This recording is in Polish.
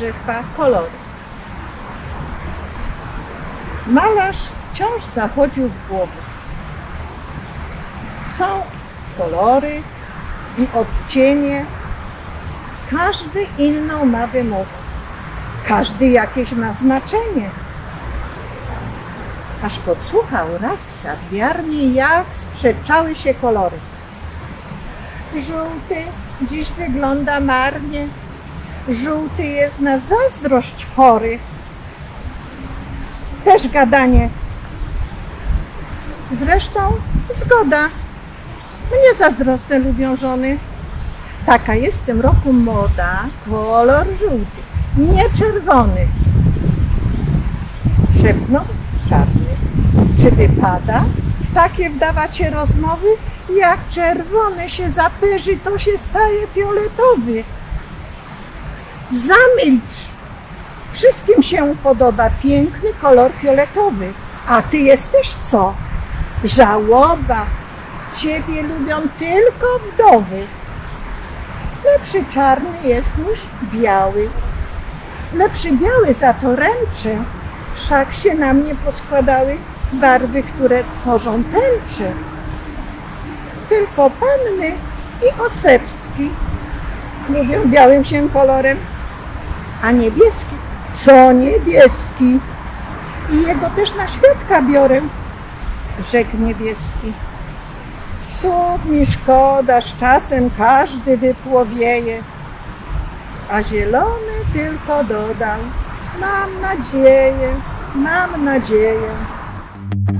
że chwa kolory. Malarz wciąż zachodził w głowę. Są kolory i odcienie. Każdy inną ma wymowę. Każdy jakieś ma znaczenie. Aż podsłuchał raz w farbierni, jak sprzeczały się kolory. Żółty dziś wygląda marnie. Żółty jest na zazdrość chory. Też gadanie. Zresztą zgoda. Mnie zazdrosne lubią żony. Taka jest w tym roku moda, kolor żółty, nie czerwony. Szepnął czarny. Czy wypada w takie wdawacie rozmowy? Jak czerwony się zaperzy, to się staje fioletowy. Zamilcz! Wszystkim się podoba piękny kolor fioletowy. A ty jesteś co? Żałoba! Ciebie lubią tylko wdowy. Lepszy czarny jest niż biały. Lepszy biały za to ręcze. Wszak się na mnie poskładały barwy, które tworzą tęczę. Tylko panny i osepski lubią białym się kolorem, a niebieski, co niebieski? I jego też na świadka biorę, rzekł niebieski. Słów mi szkoda, z czasem każdy wypłowieje, a zielony tylko dodał, mam nadzieję, mam nadzieję.